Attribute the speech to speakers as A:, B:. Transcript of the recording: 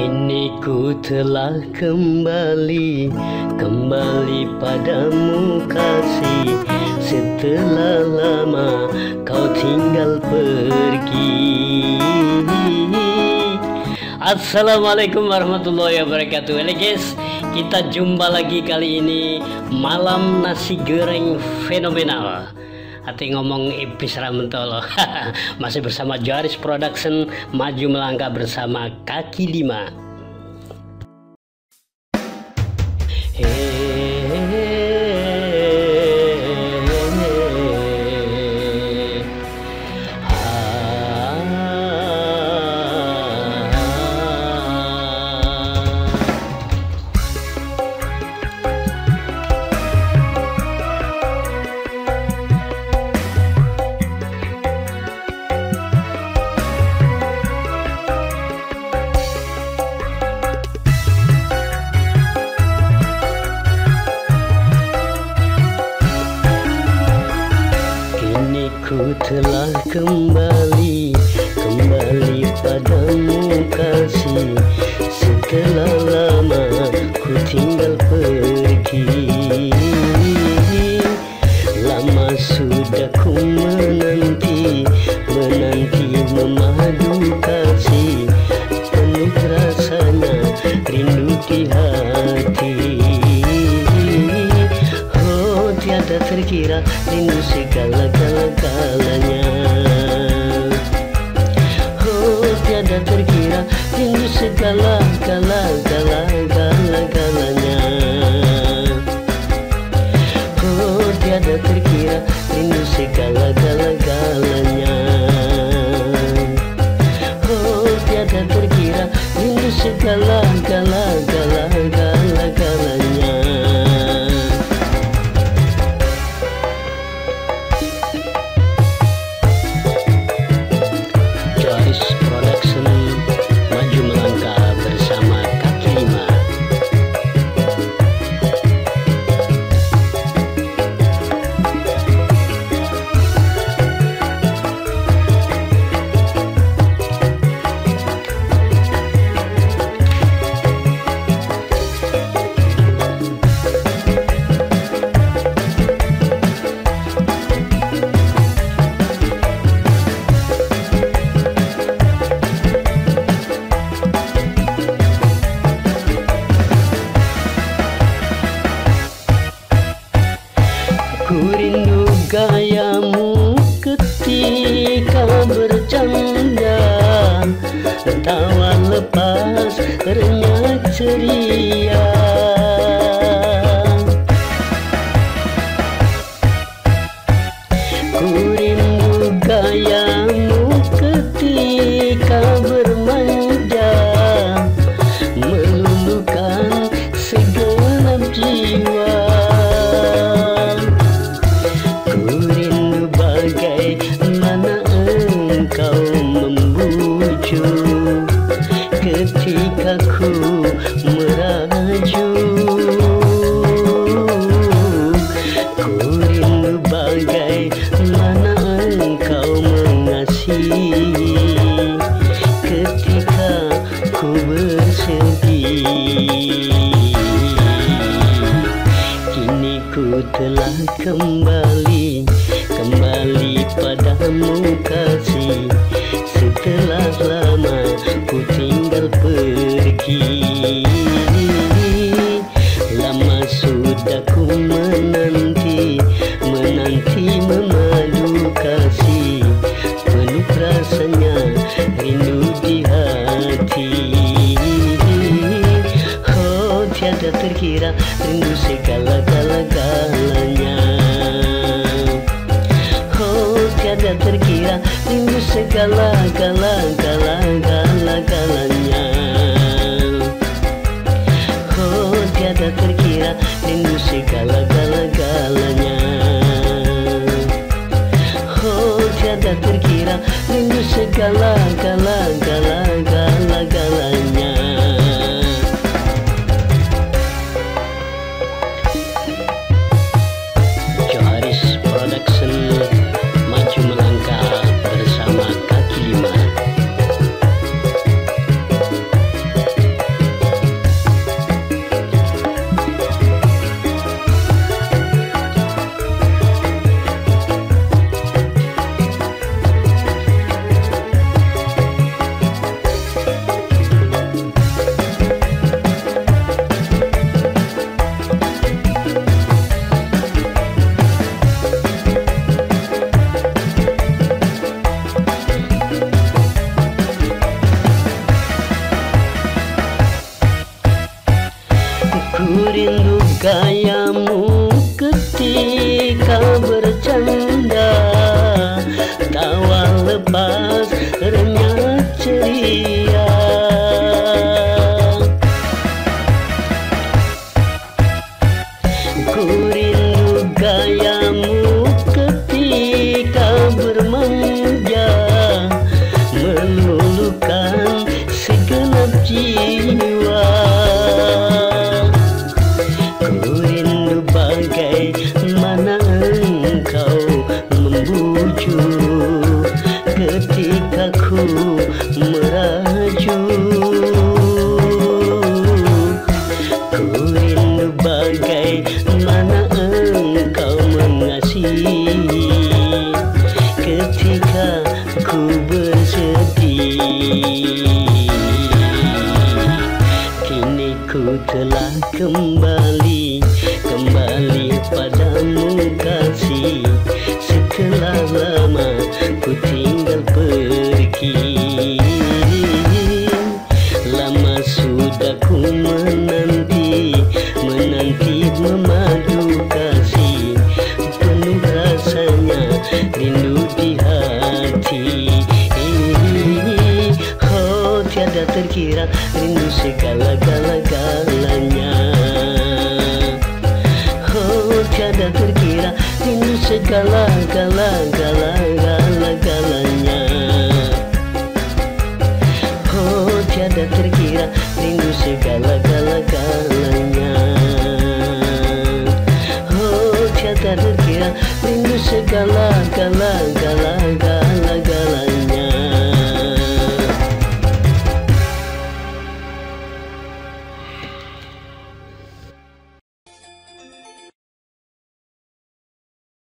A: Kini ku telah kembali padamu kasih. Setelah lama kau tinggal pergi. Assalamualaikum warahmatullahi wabarakatuh. Halo guys, kita jumpa lagi kali ini malam nasi goreng fenomenal. Hati ngomong ipis ramentolo. Masih bersama Joharis Production, maju melangkah bersama kaki lima. Ku telah kembali padamu kasih. Setelah lama ku tinggal pergi. Lama sudah ku menanti memadu kasih. Penuh rasanya rindu di hati. Oh, tiada terkira rindu segala-galanya. Oh, tiada terkira rindu segala-galanya. Oh, tiada terkira rindu segala-galanya. Oh, tiada terkira rindu segala-galanya. Production, maju melangkah bersama kaki lima. Ku rindu gayamu ketika bercanda, tawa lepas renyah ceria. Ku rindu gayamu ketika bermanja, meluluhkan segenap jiwa. Bagaimana engkau membujuk ketika ku merajuk. Ku rindu bagaimana engkau mengasihi ketika ku bersedih. Kini ku telah kembali padamu kasih. Setelah lama ku tinggal pergi. Lama sudah ku menanti memadu kasih. Penuh rasanya rindu di hati. Oh, tiada terkira rindu segala-galanya. Tiada terkira rindu segala-galanya. Oh, tiada terkira rindu segala-galanya. Oh, tiada terkira rindu segala-galanya. Joharis Production, maju melangkah bersama kaki lima. gayamu ketika bercanda, tawa lepas renyah ceria. Ku rindu gayamu ketika bermanja, meluluhkan segenap jiwa. Ku rindu bagaimana engkau membujuk ketika ku merajuk. Ku rindu bagaimana engkau mengasihi ketika ku bersedih. Kini ku telah kembali padamu kasih, setelah lama ku tinggal pergi. Lama sudah ku menanti memadu kasih, penuh rasanya rindu di hati. Oh, tiada terkira rindu segala-galanya. Oh, tiada terkira rindu segala-galanya. Oh, tiada terkira rindu segala-galanya. Oh, tiada terkira rindu segala-galanya.